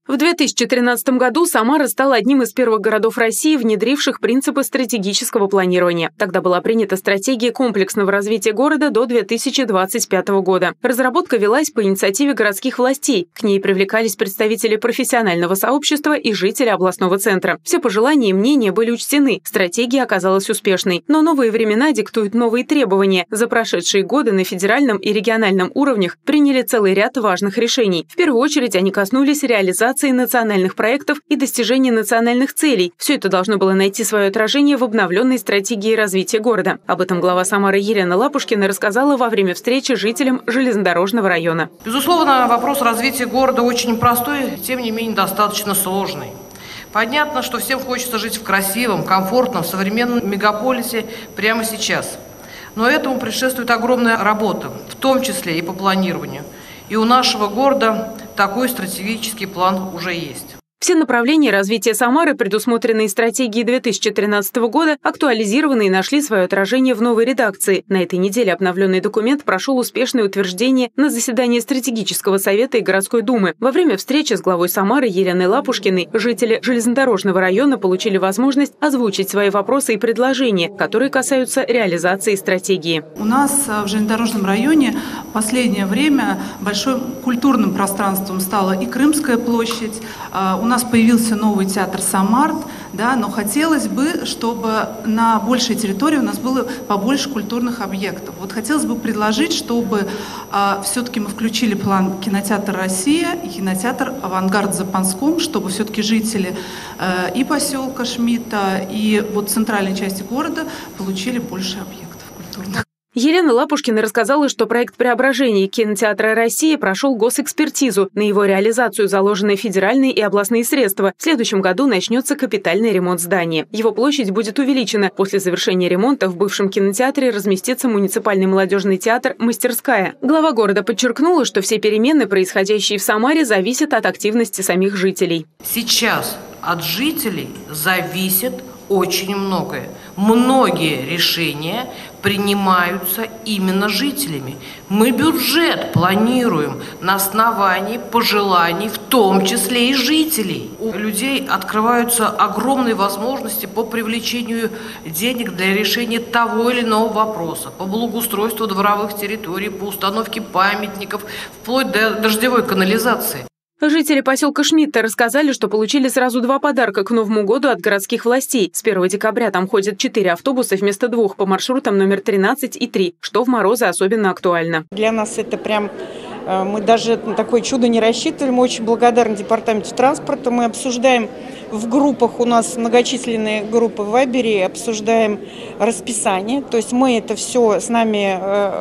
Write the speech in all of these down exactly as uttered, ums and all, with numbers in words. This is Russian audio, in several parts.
В две тысячи тринадцатом году Самара стала одним из первых городов России, внедривших принципы стратегического планирования. Тогда была принята стратегия комплексного развития города до две тысячи двадцать пятого года. Разработка велась по инициативе городских властей. К ней привлекались представители профессионального сообщества и жители областного центра. Все пожелания и мнения были учтены. Стратегия оказалась успешной. Но новые времена диктуют новые требования. За прошедшие годы на федеральном и региональном уровнях приняли целый ряд важных решений. В первую очередь они коснулись реализации национальных проектов и достижения национальных целей. Все это должно было найти свое отражение в обновленной стратегии развития города. Об этом глава Самары Елена Лапушкина рассказала во время встречи жителям железнодорожного района. Безусловно, вопрос развития города очень простой, тем не менее достаточно сложный. Понятно, что всем хочется жить в красивом, комфортном, современном мегаполисе прямо сейчас. Но этому предшествует огромная работа, в том числе и по планированию. И у нашего города такой стратегический план уже есть. Все направления развития Самары, предусмотренные стратегией две тысячи тринадцатого года, актуализированы и нашли свое отражение в новой редакции. На этой неделе обновленный документ прошел успешное утверждение на заседании стратегического совета и городской думы. Во время встречи с главой Самары Еленой Лапушкиной жители железнодорожного района получили возможность озвучить свои вопросы и предложения, которые касаются реализации стратегии. У нас в железнодорожном районе в последнее время большим культурным пространством стала и Крымская площадь. У нас появился новый театр «Самарт», да, но хотелось бы, чтобы на большей территории у нас было побольше культурных объектов. Вот хотелось бы предложить, чтобы э, все-таки мы включили план кинотеатр «Россия» и кинотеатр «Авангард» в Запанском, чтобы все-таки жители э, и поселка Шмидта, и вот центральной части города получили больше объектов культурных. Елена Лапушкина рассказала, что проект преображения кинотеатра «Россия» прошел госэкспертизу. На его реализацию заложены федеральные и областные средства. В следующем году начнется капитальный ремонт здания. Его площадь будет увеличена. После завершения ремонта в бывшем кинотеатре разместится муниципальный молодежный театр «Мастерская». Глава города подчеркнула, что все перемены, происходящие в Самаре, зависят от активности самих жителей. Сейчас от жителей зависит очень многое. Многие решения принимаются именно жителями. Мы бюджет планируем на основании пожеланий, в том числе и жителей. У людей открываются огромные возможности по привлечению денег для решения того или иного вопроса, по благоустройству дворовых территорий, по установке памятников, вплоть до дождевой канализации. Жители поселка Шмидта рассказали, что получили сразу два подарка к Новому году от городских властей. С первого декабря там ходят четыре автобуса вместо двух по маршрутам номер тринадцать и три, что в морозы особенно актуально. Для нас это прям, мы даже на такое чудо не рассчитывали. Мы очень благодарны департаменту транспорта. Мы обсуждаем в группах, у нас многочисленные группы в Вайбере, обсуждаем расписание. То есть мы это все, с нами,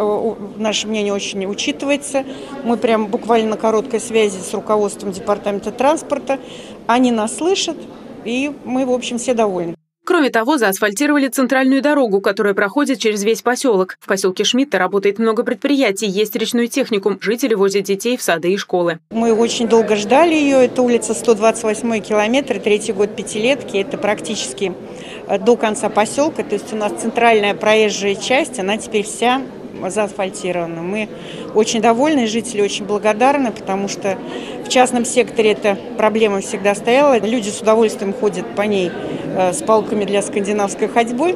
наше мнение очень учитывается. Мы прям буквально на короткой связи с руководством департамента транспорта. Они нас слышат, и мы, в общем, все довольны. Кроме того, заасфальтировали центральную дорогу, которая проходит через весь поселок. В поселке Шмидта работает много предприятий, есть речной техникум, жители возят детей в сады и школы. Мы очень долго ждали ее, это улица сто двадцать восьмой километр, третий год пятилетки, это практически до конца поселка, то есть у нас центральная проезжая часть, она теперь вся заасфальтирована. Мы очень довольны, жители очень благодарны, потому что в частном секторе эта проблема всегда стояла. Люди с удовольствием ходят по ней с палками для скандинавской ходьбы.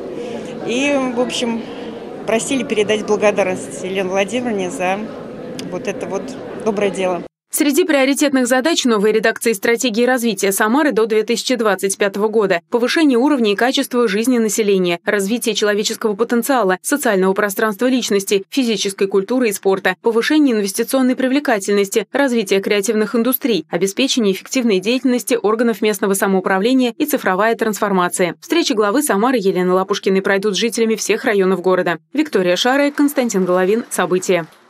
И, в общем, просили передать благодарность Елене Владимировне за вот это вот доброе дело. Среди приоритетных задач новой редакции стратегии развития Самары до две тысячи двадцать пятого года – повышение уровня и качества жизни населения, развитие человеческого потенциала, социального пространства личности, физической культуры и спорта, повышение инвестиционной привлекательности, развитие креативных индустрий, обеспечение эффективной деятельности органов местного самоуправления и цифровая трансформация. Встречи главы Самары Елены Лапушкиной пройдут с жителями всех районов города. Виктория Шарая, Константин Головин. События.